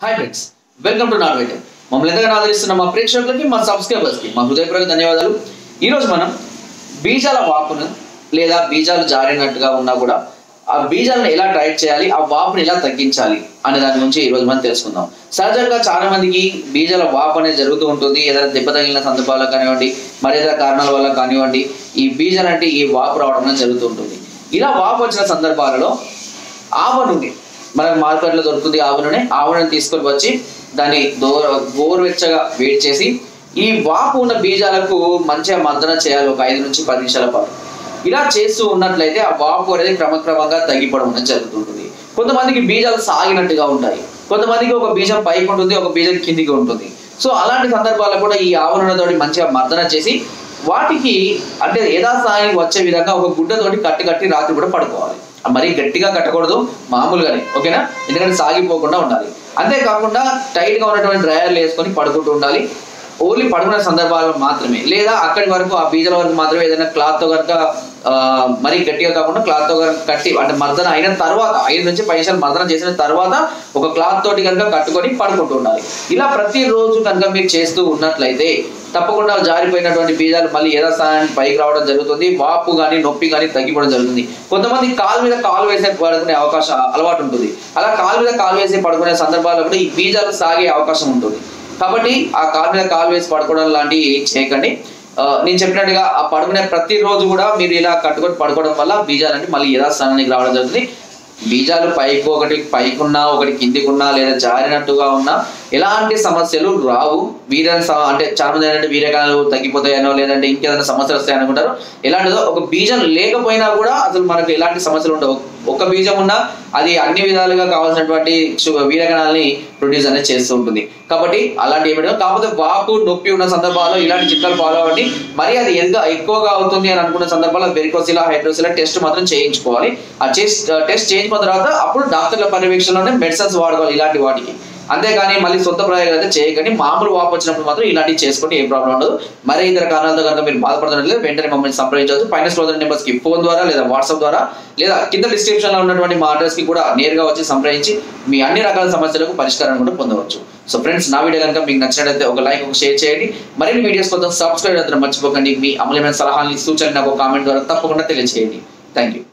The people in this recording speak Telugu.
Hi friends, welcome to not vital. మమ్మల్ని ఎంతగానో ఆదరిస్తున్న మా ప్రేక్షకులకి, మా సబ్స్క్రైబర్స్కి మా హృదయపూర్వక ధన్యవాదాలు. ఈరోజు మనం బీజాల వాపును లేదా బీజాలు జారినట్టుగా ఉన్నా కూడా ఆ బీజాలను ఎలా డైట్ చేయాలి, ఆ వాపుని ఎలా తగ్గించాలి అనే దాని గురించి ఈరోజు మనం తెలుసుకుందాం. సహజంగా చాలా మందికి బీజాల వాపు అనేది జరుగుతూ ఉంటుంది. ఏదైనా దెబ్బ తగిలిన సందర్భాల్లో కానివ్వండి, మరేదైనా కారణాల వల్ల కానివ్వండి, ఈ బీజాలు అంటే ఈ వాపు రావడం అనేది జరుగుతూ ఉంటుంది. ఇలా వాపు వచ్చిన సందర్భాలలో ఆవ నూనె మనకు మార్కెట్లో దొరుకుతుంది. ఆవ నూనె తీసుకొని వచ్చి దాన్ని గోరువెచ్చగా వేడి చేసి ఈ వాపు ఉన్న బీజాలకు మంచిగా మర్దన చేయాలి ఒక 5 నుంచి 10 నిమిషాల పాటు. ఇలా చేస్తూ ఉన్నట్లయితే ఆ వాపు అనేది క్రమక్రమంగా తగ్గిపోవడం అనేది జరుగుతుంటుంది. కొంతమందికి బీజాలు సాగినట్టుగా ఉంటాయి, కొంతమందికి ఒక బీజం పైకి ఉంటుంది, ఒక బీజం కిందికి ఉంటుంది. సో అలాంటి సందర్భాల్లో కూడా ఈ ఆవ నూనెతోటి మంచిగా మర్దన చేసి వాటికి అంటే యథాస్థాయికి వచ్చే విధంగా ఒక గుడ్డతోటి కట్టి రాత్రి కూడా పడుకోవాలి. మరీ గట్టిగా కట్టకూడదు, మామూలుగానే, ఓకేనా? ఎందుకంటే సాగిపోకుండా ఉండాలి. అంతేకాకుండా టైట్ గా ఉన్నటువంటి డ్రైయర్లు వేసుకొని పడుకుంటూ ఉండాలి. ఓన్లీ పడుకునే సందర్భాల్లో మాత్రమే, లేదా అక్కడి వరకు ఆ బీజాల వరకు మాత్రమే ఏదైనా క్లాత్ తో కనుక మరీ గట్టిగా కాకుండా క్లాత్ తో కనుక కట్టి అంటే మర్దన అయిన తర్వాత 5 నుంచి 10 నిమిషాలు మర్దన చేసిన తర్వాత ఒక క్లాత్ తోటి కనుక కట్టుకొని పడుకుంటూ ఉండాలి. ఇలా ప్రతిరోజు కనుక మీరు చేస్తూ ఉన్నట్లయితే తప్పకుండా జారిపోయినటువంటి బీజాలు మళ్ళీ యథాస్థానానికి పైకి రావడం జరుగుతుంది. వాపు కానీ నొప్పి కానీ తగ్గిపోవడం జరుగుతుంది. కొంతమంది కాలు మీద కాలు వేసే పడుకునే అవకాశం అలవాటు ఉంటుంది. అలా కాలు మీద కాలు వేసి పడుకునే సందర్భాల్లో కూడా ఈ బీజాలు సాగే అవకాశం ఉంటుంది. కాబట్టి ఆ కాలు మీద కాలు వేసి పడుకోవడం లాంటివి చేయకండి. నేను చెప్పినట్టుగా ఆ పడుకునే ప్రతిరోజు కూడా మీరు ఇలా కట్టుకొని పడుకోవడం వల్ల బీజాలు మళ్ళీ యథాస్థానానికి రావడం జరుగుతుంది. బీజాలు ఒకటి పైకున్నా ఒకటి కిందికున్నా లేదా జారినట్టుగా ఉన్నా ఎలాంటి సమస్యలు రావు. అంటే చాలా మంది ఏంటంటే వీర్యకాలు తగ్గిపోతాయనో లేదంటే ఇంకేదైనా సమస్యలు వస్తాయనుకుంటారు. ఎలాంటిదో ఒక బీజం లేకపోయినా కూడా అసలు మనకు ఎలాంటి సమస్యలు ఉండవు. ఒక బీజం ఉన్నా అది అన్ని విధాలుగా కావాల్సినటువంటి వీర్యకణాలని ప్రొడ్యూస్ అనేది చేస్తూ ఉంటుంది. కాబట్టి అలాంటి ఏమిటో కాకపోతే వాపు నొప్పి ఉన్న సందర్భాల్లో ఇలాంటి చిట్కాలు ఫాలో అవ్వండి. మరి అది ఎక్కువగా అవుతుంది అని అనుకున్న సందర్భాల్లో వెరికోసిలా హైడ్రోసిలా టెస్ట్ మాత్రం చేయించుకోవాలి. ఆ టెస్ట్ చేయించుకున్న తర్వాత అప్పుడు డాక్టర్ల పర్యవేక్షణలోనే మెడిసిన్స్ వాడుకోవాలి ఇలాంటి వాటికి. అంతేగాని మళ్ళీ సొంత ప్రయోగాలు అయితే చేయకండి. మామూలు వాపు వచ్చినప్పుడు మాత్రం ఇలాంటివి చేసుకుంటే ఏం ప్రాబ్లం ఉండదు. మరి ఇతర కారణాలతో కనుక మీరు బాధపడుతున్నట్లయితే వెంటనే మమ్మల్ని సంప్రదించవచ్చు. పైన స్క్రోల్ నెంబర్స్ కి ఫోన్ ద్వారా లేదా వాట్సాప్ ద్వారా లేదా కింద డిస్క్రిప్షన్ లో ఉన్నటువంటి మా అడ్రస్ కి కూడా నేరుగా వచ్చి సంప్రదించి మీ అన్ని రకాల సమస్యలకు పరిష్కారం కూడా పొందవచ్చు. సో ఫ్రెండ్స్, నా వీడియో కనుక మీకు నచ్చినట్లయితే ఒక లైక్, ఒక షేర్ చేయండి. మరిన్ని వీడియోస్ కోసం సబ్స్క్రైబ్ అయితే మర్చిపోకండి. మీ అమూల్యమైన సలహాలని, సూచనలు నాకు కామెంట్ ద్వారా తప్పకుండా తెలియజేయండి. Thank you.